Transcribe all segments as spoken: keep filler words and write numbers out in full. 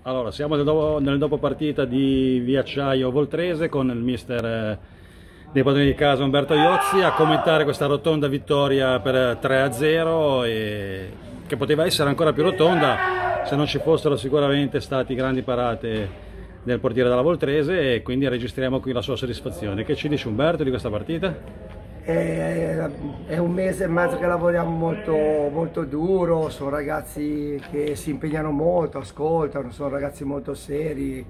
Allora, siamo nel dopo, nel dopo partita di Viacciaio Voltrese con il mister eh, dei padroni di casa Umberto Iozzi a commentare questa rotonda vittoria per tre a zero, e che poteva essere ancora più rotonda se non ci fossero sicuramente stati grandi parate del portiere della Voltrese, e quindi registriamo qui la sua soddisfazione. Che ci dice Umberto di questa partita? È, è un mese e mezzo che lavoriamo molto, molto duro, sono ragazzi che si impegnano molto, ascoltano, sono ragazzi molto seri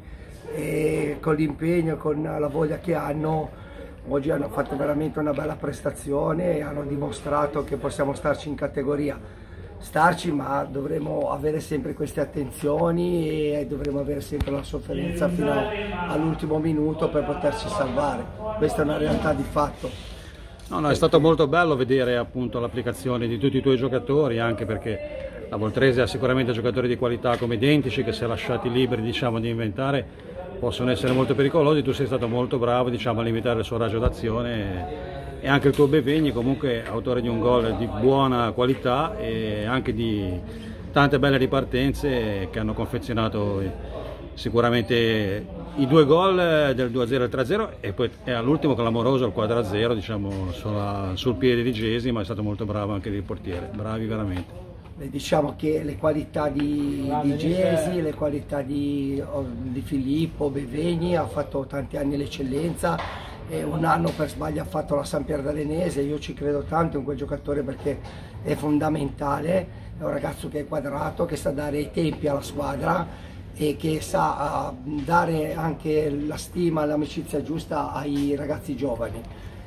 e con l'impegno, con la voglia che hanno, oggi hanno fatto veramente una bella prestazione e hanno dimostrato che possiamo starci in categoria. Starci, ma dovremo avere sempre queste attenzioni e dovremo avere sempre la sofferenza fino all'ultimo minuto per poterci salvare. Questa è una realtà di fatto. No, no, è stato molto bello vedere appunto l'applicazione di tutti i tuoi giocatori, anche perché la Voltrese ha sicuramente giocatori di qualità come Identici che, se lasciati liberi, diciamo, di inventare, possono essere molto pericolosi. Tu sei stato molto bravo, diciamo, a limitare il suo raggio d'azione, e anche il tuo Bevegni, comunque autore di un gol di buona qualità e anche di tante belle ripartenze che hanno confezionato sicuramente i due gol del due a zero e il tre a zero, e poi all'ultimo clamoroso il quattro a zero, diciamo, sulla, sul piede di Gesi, ma è stato molto bravo anche il portiere, bravi veramente. Beh, diciamo che le qualità di, di Gesi, le qualità di, di Filippo, Bevegni, ha fatto tanti anni l'eccellenza, e un anno per sbaglio ha fatto la San Pierdalenese. Io ci credo tanto in quel giocatore perché è fondamentale, è un ragazzo che è quadrato, che sa dare i tempi alla squadra e che sa uh, dare anche la stima e l'amicizia giusta ai ragazzi giovani.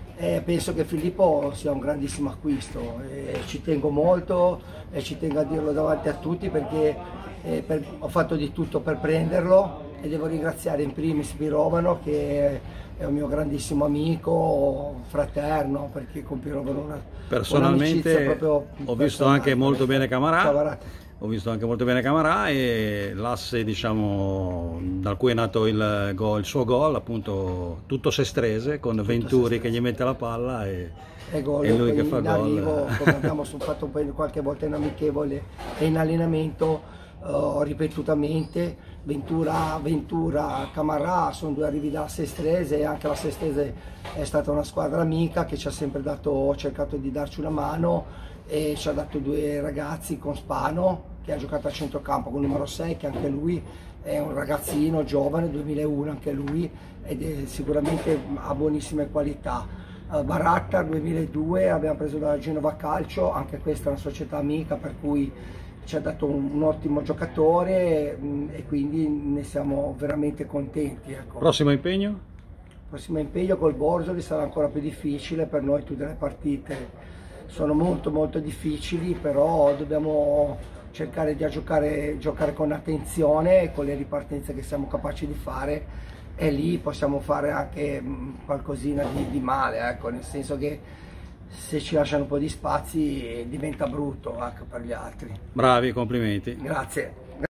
E penso che Filippo sia un grandissimo acquisto, e ci tengo molto e ci tengo a dirlo davanti a tutti, perché eh, per, ho fatto di tutto per prenderlo, e devo ringraziare in primis Pirovano, che è un mio grandissimo amico, fraterno, perché con Pirovano una personalmente proprio ho visto anche molto bene Camarà. Ho visto anche molto bene Camarà, e l'asse, diciamo, da cui è nato il, gol, il suo gol, appunto tutto sestrese, con tutto Venturi sestrese, che gli mette la palla e, e, gol, e lui che fa gol. Come abbiamo fatto qualche volta in amichevole e in allenamento, uh, ripetutamente, Ventura, Ventura, Camarà sono due arrivi dalla Sestrese, e anche la Sestrese è stata una squadra amica che ci ha sempre dato, cercato di darci una mano, e ci ha dato due ragazzi con Spano, che ha giocato a centrocampo con il numero sei, che anche lui è un ragazzino giovane, duemilauno anche lui, ed è sicuramente ha buonissime qualità. Uh, Baratta duemiladue, abbiamo preso da Genova Calcio, anche questa è una società amica, per cui ci ha dato un, un ottimo giocatore, mh, e quindi ne siamo veramente contenti. Ecco. Prossimo impegno? Prossimo impegno col Borsoli sarà ancora più difficile per noi, tutte le partite sono molto molto difficili, però dobbiamo cercare di giocare, giocare con attenzione, con le ripartenze che siamo capaci di fare, e lì possiamo fare anche qualcosina di, di male, ecco, nel senso che se ci lasciano un po' di spazi diventa brutto anche per gli altri. Bravi, complimenti. Grazie.